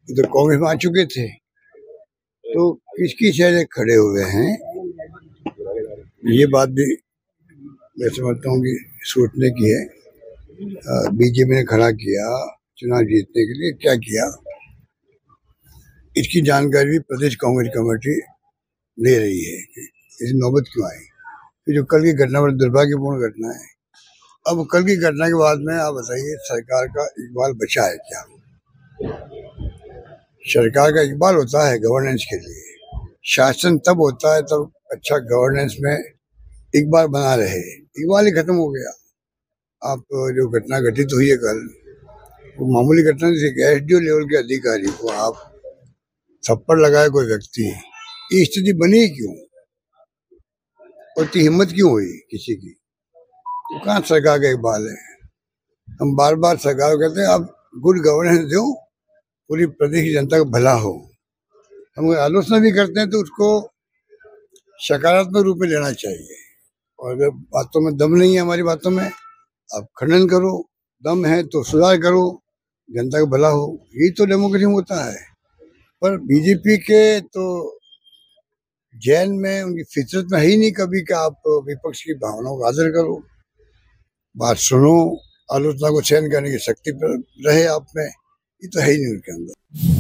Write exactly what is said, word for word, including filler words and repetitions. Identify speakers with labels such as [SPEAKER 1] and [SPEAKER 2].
[SPEAKER 1] तो कांग्रेस में आ चुके थे, तो किसकी चेहरे खड़े हुए हैं, ये बात भी मैं समझता हूँ कि सोचने की है। बीजेपी ने खड़ा किया चुनाव जीतने के लिए, क्या किया, इसकी जानकारी भी प्रदेश कांग्रेस कमेटी ले रही है कि इस नौबत क्यों आई। फिर जो कल की घटना बड़ी दुर्भाग्यपूर्ण घटना है। अब कल की घटना के बाद में आप बताइए, सरकार का इकबाल बचा है क्या? सरकार का इकबाल होता है गवर्नेंस के लिए, शासन तब होता है तब अच्छा गवर्नेंस में इकबाल बना रहे। इकबाल ही खत्म हो गया। आप जो घटना घटित हुई है कल, वो मामूली घटना नहीं थी। एसडीओ लेवल के अधिकारी को आप थप्पड़ लगाए कोई व्यक्ति, ये स्थिति बनी क्यों? और इतनी हिम्मत क्यों हुई किसी की? तो कहाँ सरकार का इकबाल है? हम बार बार सरकार को कहते हैं आप गुड गवर्नेंस दो, पूरी प्रदेश की जनता का भला हो। हम आलोचना भी करते हैं तो उसको सकारात्मक रूप में लेना चाहिए। और अगर बातों में दम नहीं है, हमारी बातों में, आप खंडन करो, दम है तो सुधार करो, जनता का भला हो। यही तो डेमोक्रेसी में होता है। पर बीजेपी के तो जैन में, उनकी फितरत में है ही नहीं कभी कि आप विपक्ष की भावनाओं का आदर करो, बात सुनो, आलोचना को सहन करने की शक्ति रहे आप में। ये तो है ही नहीं उनके अंदर।